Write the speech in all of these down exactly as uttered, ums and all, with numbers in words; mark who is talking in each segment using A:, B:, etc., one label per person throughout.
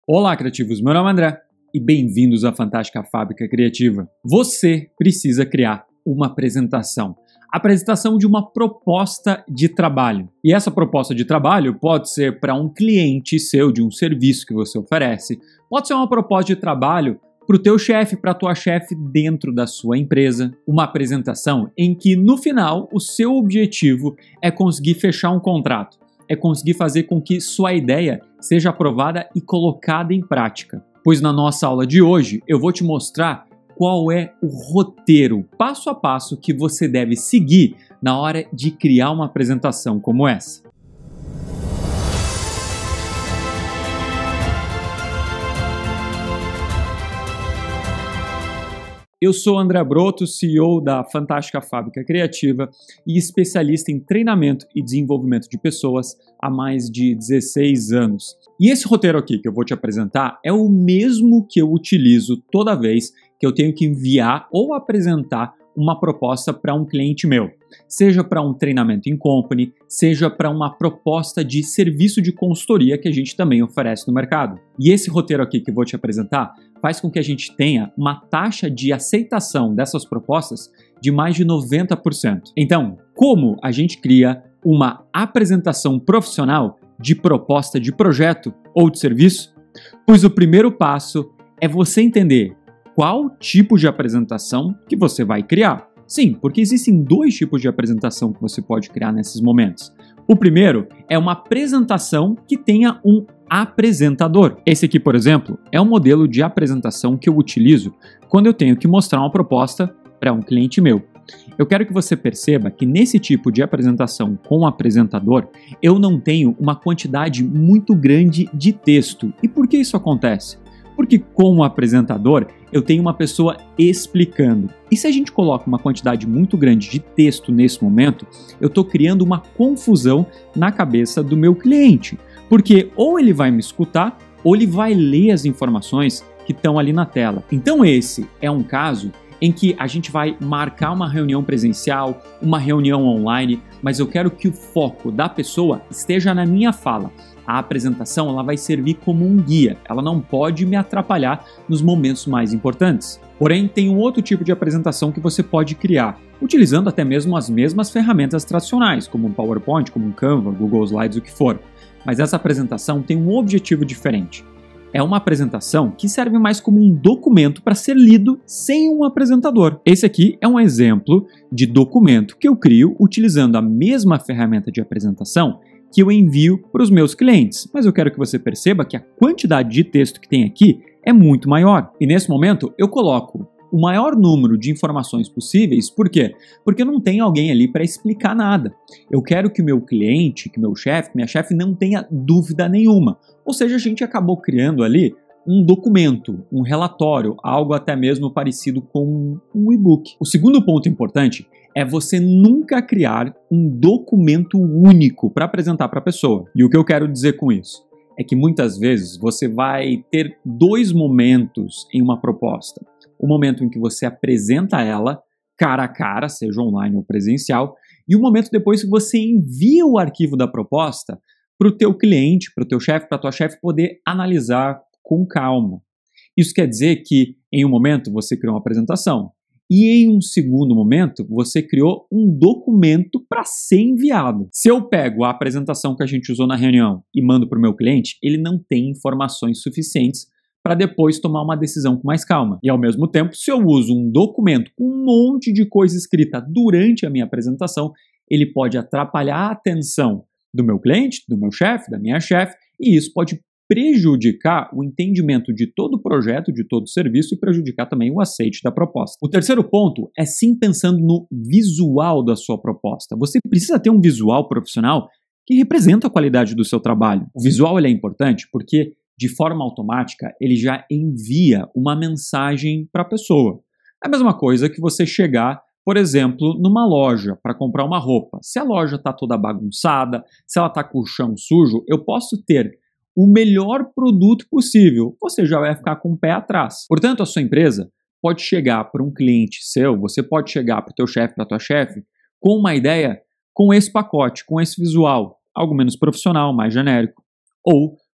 A: Olá, criativos! Meu nome é André e bem-vindos à Fantástica Fábrica Criativa. Você precisa criar uma apresentação. Apresentação de uma proposta de trabalho. E essa proposta de trabalho pode ser para um cliente seu, de um serviço que você oferece. Pode ser uma proposta de trabalho para o teu chefe, para a tua chefe dentro da sua empresa. Uma apresentação em que, no final, o seu objetivo é conseguir fechar um contrato. É conseguir fazer com que sua ideia seja aprovada e colocada em prática. Pois na nossa aula de hoje eu vou te mostrar qual é o roteiro, passo a passo, que você deve seguir na hora de criar uma apresentação como essa. Eu sou André Broto, C E O da Fantástica Fábrica Criativa e especialista em treinamento e desenvolvimento de pessoas há mais de dezesseis anos. E esse roteiro aqui que eu vou te apresentar é o mesmo que eu utilizo toda vez que eu tenho que enviar ou apresentar uma proposta para um cliente meu. Seja para um treinamento em company, seja para uma proposta de serviço de consultoria que a gente também oferece no mercado. E esse roteiro aqui que eu vou te apresentar faz com que a gente tenha uma taxa de aceitação dessas propostas de mais de noventa por cento. Então, como a gente cria uma apresentação profissional de proposta de projeto ou de serviço? Pois o primeiro passo é você entender qual tipo de apresentação que você vai criar. Sim, porque existem dois tipos de apresentação que você pode criar nesses momentos. O primeiro é uma apresentação que tenha um apresentador. Esse aqui, por exemplo, é um modelo de apresentação que eu utilizo quando eu tenho que mostrar uma proposta para um cliente meu. Eu quero que você perceba que nesse tipo de apresentação com apresentador, eu não tenho uma quantidade muito grande de texto. E por que isso acontece? Porque com o apresentador, eu tenho uma pessoa explicando. E se a gente coloca uma quantidade muito grande de texto nesse momento, eu estou criando uma confusão na cabeça do meu cliente. Porque ou ele vai me escutar, ou ele vai ler as informações que estão ali na tela. Então esse é um caso em que a gente vai marcar uma reunião presencial, uma reunião online, mas eu quero que o foco da pessoa esteja na minha fala. A apresentação ela vai servir como um guia, ela não pode me atrapalhar nos momentos mais importantes. Porém, tem um outro tipo de apresentação que você pode criar, utilizando até mesmo as mesmas ferramentas tradicionais, como um PowerPoint, como um Canva, Google Slides, o que for. Mas essa apresentação tem um objetivo diferente. É uma apresentação que serve mais como um documento para ser lido sem um apresentador. Esse aqui é um exemplo de documento que eu crio utilizando a mesma ferramenta de apresentação que eu envio para os meus clientes. Mas eu quero que você perceba que a quantidade de texto que tem aqui é muito maior. E nesse momento eu coloco o maior número de informações possíveis. Por quê? Porque não tem alguém ali para explicar nada. Eu quero que o meu cliente, que o meu chefe, minha chefe não tenha dúvida nenhuma. Ou seja, a gente acabou criando ali um documento, um relatório, algo até mesmo parecido com um e-book. O segundo ponto importante é você nunca criar um documento único para apresentar para a pessoa. E o que eu quero dizer com isso? É que muitas vezes você vai ter dois momentos em uma proposta. O momento em que você apresenta ela cara a cara, seja online ou presencial, e o momento depois que você envia o arquivo da proposta para o teu cliente, para o teu chefe, para a tua chefe poder analisar com calma. Isso quer dizer que em um momento você criou uma apresentação e em um segundo momento você criou um documento para ser enviado. Se eu pego a apresentação que a gente usou na reunião e mando para o meu cliente, ele não tem informações suficientes para depois tomar uma decisão com mais calma. E ao mesmo tempo, se eu uso um documento com um monte de coisa escrita durante a minha apresentação, ele pode atrapalhar a atenção do meu cliente, do meu chefe, da minha chefe, e isso pode prejudicar o entendimento de todo o projeto, de todo o serviço e prejudicar também o aceite da proposta. O terceiro ponto é sim pensando no visual da sua proposta. Você precisa ter um visual profissional que representa a qualidade do seu trabalho. O visual ele é importante porque, de forma automática, ele já envia uma mensagem para a pessoa. É a mesma coisa que você chegar, por exemplo, numa loja para comprar uma roupa. Se a loja está toda bagunçada, se ela está com o chão sujo, eu posso ter o melhor produto possível, você já vai ficar com o pé atrás. Portanto, a sua empresa pode chegar para um cliente seu, você pode chegar para o teu chefe, para a tua chefe, com uma ideia com esse pacote, com esse visual, algo menos profissional, mais genérico. Ou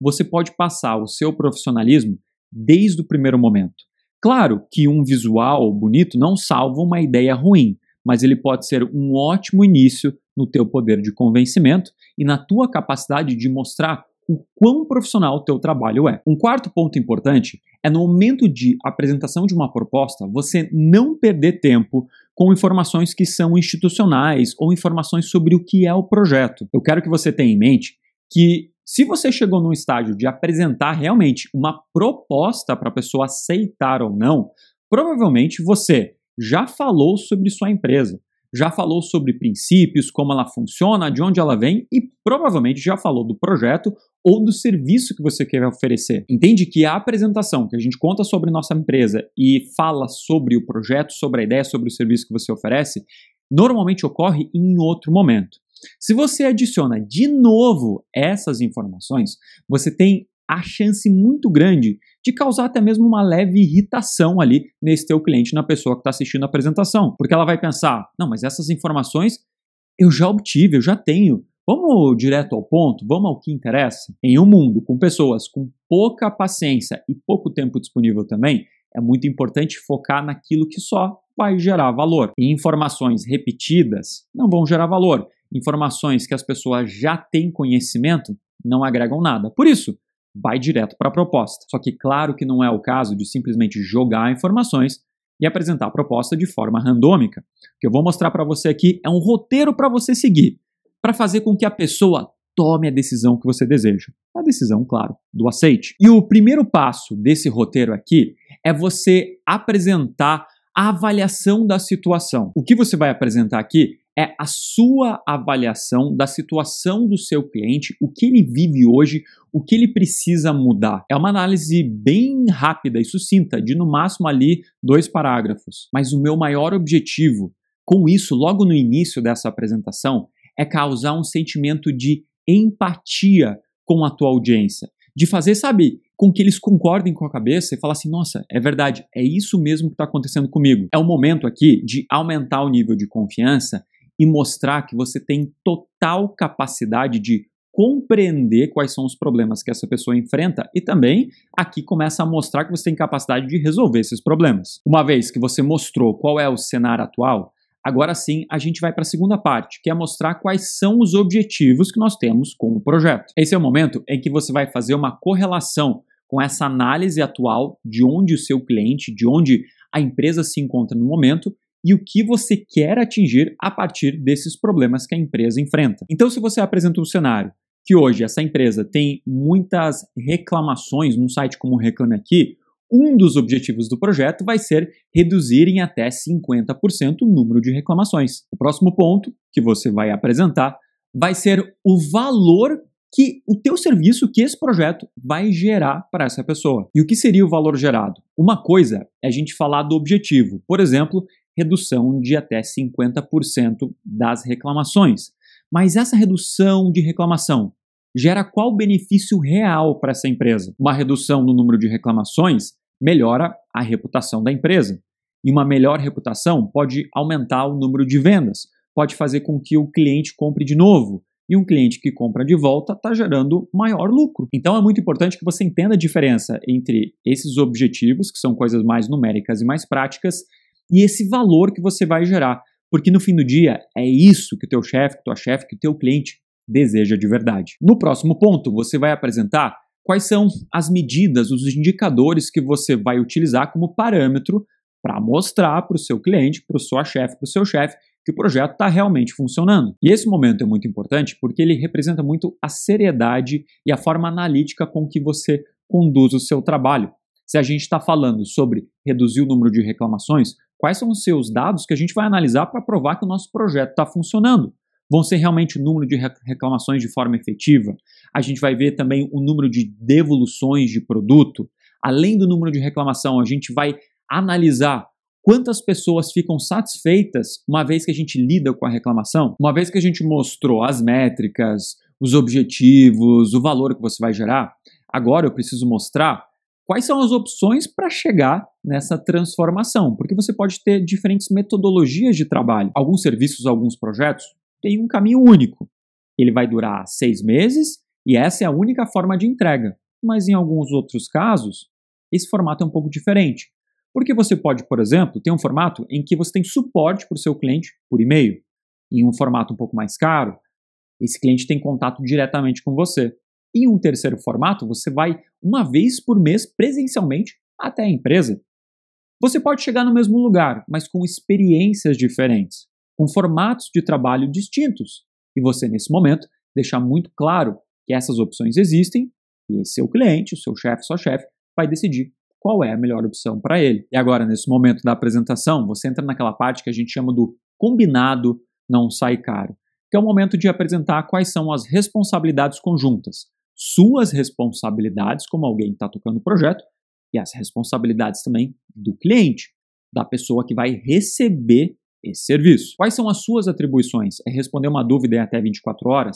A: você pode passar o seu profissionalismo desde o primeiro momento. Claro que um visual bonito não salva uma ideia ruim, mas ele pode ser um ótimo início no teu poder de convencimento e na tua capacidade de mostrar o quão profissional o teu trabalho é. Um quarto ponto importante é no momento de apresentação de uma proposta, você não perder tempo com informações que são institucionais ou informações sobre o que é o projeto. Eu quero que você tenha em mente que se você chegou num estágio de apresentar realmente uma proposta para a pessoa aceitar ou não, provavelmente você já falou sobre sua empresa, já falou sobre princípios, como ela funciona, de onde ela vem e provavelmente já falou do projeto ou do serviço que você quer oferecer. Entende que a apresentação que a gente conta sobre nossa empresa e fala sobre o projeto, sobre a ideia, sobre o serviço que você oferece, normalmente ocorre em outro momento. Se você adiciona de novo essas informações, você tem a chance muito grande de causar até mesmo uma leve irritação ali nesse teu cliente, na pessoa que está assistindo a apresentação. Porque ela vai pensar, não, mas essas informações eu já obtive, eu já tenho. Vamos direto ao ponto, vamos ao que interessa. Em um mundo com pessoas com pouca paciência e pouco tempo disponível também, é muito importante focar naquilo que só vai gerar valor. E informações repetidas não vão gerar valor. Informações que as pessoas já têm conhecimento não agregam nada. Por isso, vai direto para a proposta. Só que claro que não é o caso de simplesmente jogar informações e apresentar a proposta de forma randômica. O que eu vou mostrar para você aqui é um roteiro para você seguir, para fazer com que a pessoa tome a decisão que você deseja. A decisão, claro, do aceite. E o primeiro passo desse roteiro aqui é você apresentar a avaliação da situação. O que você vai apresentar aqui é a sua avaliação da situação do seu cliente, o que ele vive hoje, o que ele precisa mudar. É uma análise bem rápida e sucinta, de no máximo ali dois parágrafos. Mas o meu maior objetivo com isso, logo no início dessa apresentação, é causar um sentimento de empatia com a tua audiência. De fazer, sabe, com que eles concordem com a cabeça e falar assim, nossa, é verdade, é isso mesmo que está acontecendo comigo. É o momento aqui de aumentar o nível de confiança e mostrar que você tem total capacidade de compreender quais são os problemas que essa pessoa enfrenta e também aqui começa a mostrar que você tem capacidade de resolver esses problemas. Uma vez que você mostrou qual é o cenário atual, agora sim a gente vai para a segunda parte, que é mostrar quais são os objetivos que nós temos com o projeto. Esse é o momento em que você vai fazer uma correlação com essa análise atual de onde o seu cliente, de onde a empresa se encontra no momento e o que você quer atingir a partir desses problemas que a empresa enfrenta. Então, se você apresenta um cenário que hoje essa empresa tem muitas reclamações num site como o Reclame Aqui, um dos objetivos do projeto vai ser reduzir em até cinquenta por cento o número de reclamações. O próximo ponto que você vai apresentar vai ser o valor que o teu serviço, que esse projeto vai gerar para essa pessoa. E o que seria o valor gerado? Uma coisa é a gente falar do objetivo. Por exemplo, redução de até cinquenta por cento das reclamações. Mas essa redução de reclamação gera qual benefício real para essa empresa? Uma redução no número de reclamações melhora a reputação da empresa. E uma melhor reputação pode aumentar o número de vendas, pode fazer com que o cliente compre de novo. E um cliente que compra de volta está gerando maior lucro. Então é muito importante que você entenda a diferença entre esses objetivos, que são coisas mais numéricas e mais práticas, e esse valor que você vai gerar. Porque no fim do dia é isso que o teu chefe, que tua chefe, que o teu cliente deseja de verdade. No próximo ponto, você vai apresentar quais são as medidas, os indicadores que você vai utilizar como parâmetro para mostrar para o seu cliente, para o seu chefe, para o seu chefe, que o projeto está realmente funcionando. E esse momento é muito importante porque ele representa muito a seriedade e a forma analítica com que você conduz o seu trabalho. Se a gente está falando sobre reduzir o número de reclamações, quais são os seus dados que a gente vai analisar para provar que o nosso projeto está funcionando? Vão ser realmente o número de reclamações de forma efetiva? A gente vai ver também o número de devoluções de produto. Além do número de reclamação, a gente vai analisar quantas pessoas ficam satisfeitas uma vez que a gente lida com a reclamação. Uma vez que a gente mostrou as métricas, os objetivos, o valor que você vai gerar, agora eu preciso mostrar quais são as opções para chegar nessa transformação, porque você pode ter diferentes metodologias de trabalho. Alguns serviços, alguns projetos têm um caminho único. Ele vai durar seis meses E essa é a única forma de entrega. Mas em alguns outros casos, esse formato é um pouco diferente. Porque você pode, por exemplo, ter um formato em que você tem suporte para o seu cliente por e-mail. Em um formato um pouco mais caro, esse cliente tem contato diretamente com você. Em um terceiro formato, você vai uma vez por mês presencialmente até a empresa. Você pode chegar no mesmo lugar, mas com experiências diferentes, com formatos de trabalho distintos. E você, nesse momento, deixar muito claro que essas opções existem e seu cliente, o seu chefe, sua chefe, vai decidir qual é a melhor opção para ele. E agora, nesse momento da apresentação, você entra naquela parte que a gente chama do combinado não sai caro, que é o momento de apresentar quais são as responsabilidades conjuntas, suas responsabilidades como alguém que está tocando o projeto e as responsabilidades também do cliente, da pessoa que vai receber esse serviço. Quais são as suas atribuições? É responder uma dúvida em até vinte e quatro horas?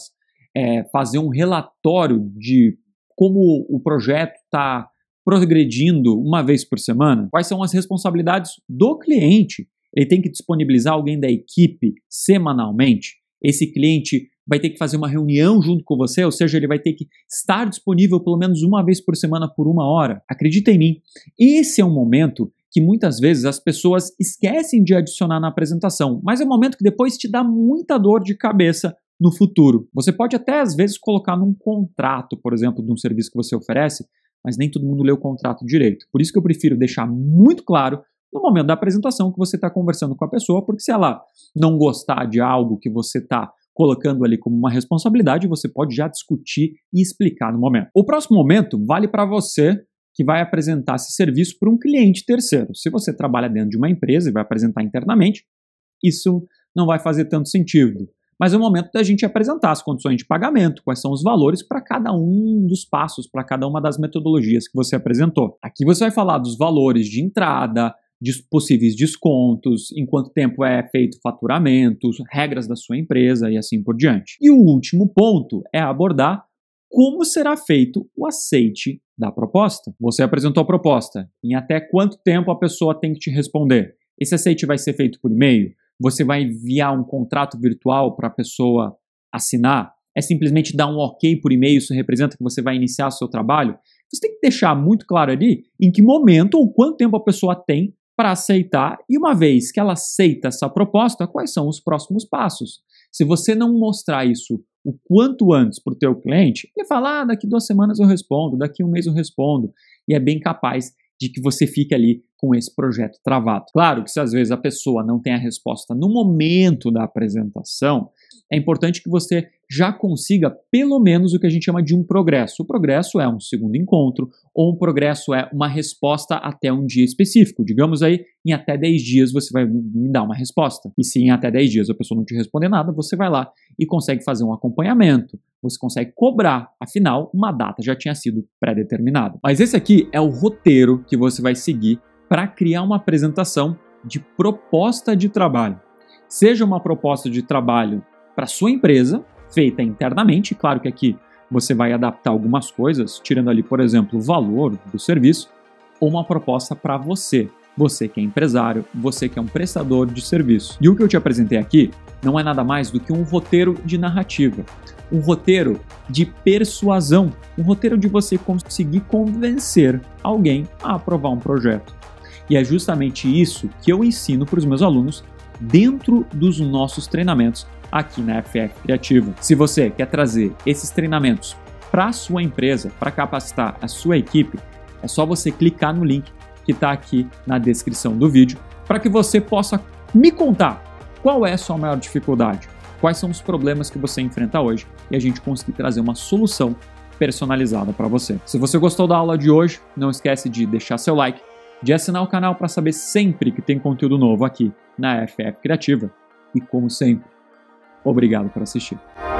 A: É fazer um relatório de como o projeto está progredindo uma vez por semana? Quais são as responsabilidades do cliente? Ele tem que disponibilizar alguém da equipe semanalmente? Esse cliente vai ter que fazer uma reunião junto com você, ou seja, ele vai ter que estar disponível pelo menos uma vez por semana por uma hora. Acredita em mim, esse é um momento que muitas vezes as pessoas esquecem de adicionar na apresentação, mas é um momento que depois te dá muita dor de cabeça no futuro. Você pode até às vezes colocar num contrato, por exemplo, de um serviço que você oferece, mas nem todo mundo lê o contrato direito. Por isso que eu prefiro deixar muito claro no momento da apresentação que você está conversando com a pessoa, porque se ela não gostar de algo que você está colocando ali como uma responsabilidade, você pode já discutir e explicar no momento. O próximo momento vale para você que vai apresentar esse serviço para um cliente terceiro. Se você trabalha dentro de uma empresa e vai apresentar internamente, isso não vai fazer tanto sentido. Mas é o momento da gente apresentar as condições de pagamento, quais são os valores para cada um dos passos, para cada uma das metodologias que você apresentou. Aqui você vai falar dos valores de entrada, de possíveis descontos, em quanto tempo é feito faturamento, regras da sua empresa e assim por diante. E o último ponto é abordar como será feito o aceite da proposta. Você apresentou a proposta, em até quanto tempo a pessoa tem que te responder? Esse aceite vai ser feito por e-mail? Você vai enviar um contrato virtual para a pessoa assinar? É simplesmente dar um ok por e-mail, isso representa que você vai iniciar o seu trabalho? Você tem que deixar muito claro ali em que momento ou quanto tempo a pessoa tem para aceitar, e uma vez que ela aceita essa proposta, quais são os próximos passos. Se você não mostrar isso o quanto antes para o teu cliente, ele fala, ah, daqui duas semanas eu respondo, daqui um mês eu respondo, e é bem capaz de que você fique ali com esse projeto travado. Claro que se às vezes a pessoa não tem a resposta no momento da apresentação, é importante que você já consiga pelo menos o que a gente chama de um progresso. O progresso é um segundo encontro, ou um progresso é uma resposta até um dia específico. Digamos aí, em até dez dias você vai me dar uma resposta. E se em até dez dias a pessoa não te responder nada, você vai lá e consegue fazer um acompanhamento. Você consegue cobrar, afinal, uma data já tinha sido pré-determinada. Mas esse aqui é o roteiro que você vai seguir para criar uma apresentação de proposta de trabalho. Seja uma proposta de trabalho para sua empresa, feita internamente, claro que aqui você vai adaptar algumas coisas, tirando ali, por exemplo, o valor do serviço, ou uma proposta para você, você que é empresário, você que é um prestador de serviço. E o que eu te apresentei aqui não é nada mais do que um roteiro de narrativa, um roteiro de persuasão, um roteiro de você conseguir convencer alguém a aprovar um projeto. E é justamente isso que eu ensino para os meus alunos dentro dos nossos treinamentos aqui na F F Criativa. Se você quer trazer esses treinamentos para a sua empresa, para capacitar a sua equipe, é só você clicar no link que está aqui na descrição do vídeo para que você possa me contar qual é a sua maior dificuldade, quais são os problemas que você enfrenta hoje e a gente conseguir trazer uma solução personalizada para você. Se você gostou da aula de hoje, não esquece de deixar seu like, de assinar o canal para saber sempre que tem conteúdo novo aqui na F F Criativa. E como sempre, obrigado por assistir.